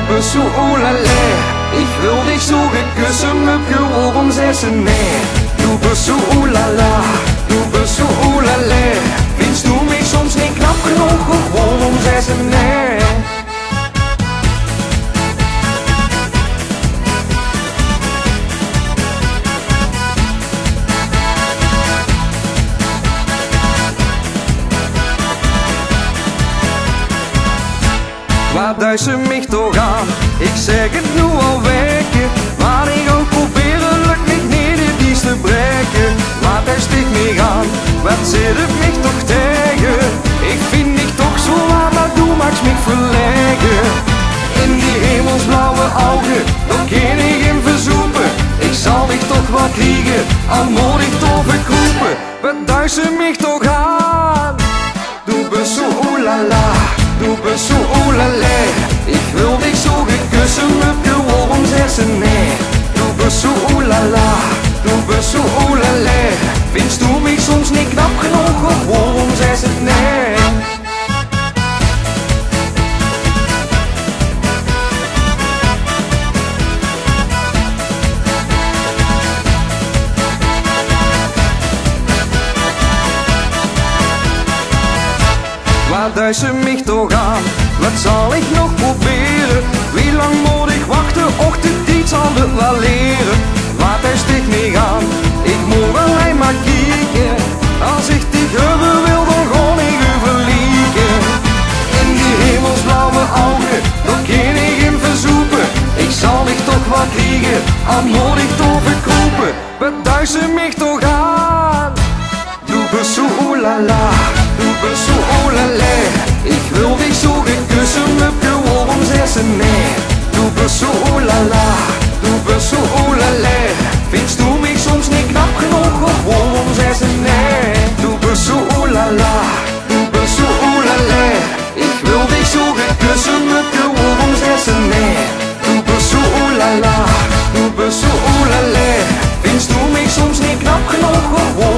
bist so olalé. Ich will dich so geküssen mit Geruch zessen, nee. Du bist so olala, du bist so olalé. Findest du mich soms niet knap genoeg, gewoon om zessen, nee. Waar duist ze mich toch aan? Ik zeg het nu al weken, maar ik ook proberen lukt niet niet die te breken. Maar daar sticht mich aan, wat zit het mich toch tegen? Ik vind mich toch zo waar, maar du magst mich verlegen. In die hemelsblauwe ogen, dan kan ik hem verzoepen. Ik zal dich toch wel kriegen, al moet ik toch verkroepen. Wat duist ze mich toch aan? Du bist so oolala. Du bist so olalé, ich will dich so geküssen mit Geruch zessen, nee. Du bist so olala, du bist so olalé. Findest du mich soms niet knap genoeg, gewoon zessen, nee. Waar duist ze mich toch aan? Wat zal ik nog proberen? Wie lang moet ik wachten? Och, de tijd zal het wel leren. Wat hij sticht mich aan? Ik moet alleen maar kijken. Als ik dit hebben wil, dan gewoon ik u verlieken. In die hemelsblauwe ogen, dan kan ik hem verzoepen. Ik zal dich toch wel kriegen, al moet ik toch verkroepen. Wat duist ze mich toch aan? Du bist so olala, du bist so olalé. Ich will dich so geküssen mit Geruch zessen, nee. Du bist so olala, du bist so olalé. Findest du mich soms niet knap genoeg, gewoon zessen, nee. Du bist so olala, du bist so olalé. Ich will dich so geküssen mit Geruch zessen, nee. Du bist so olala, du bist so olalé. Findest du mich soms niet knap genoeg, gewoon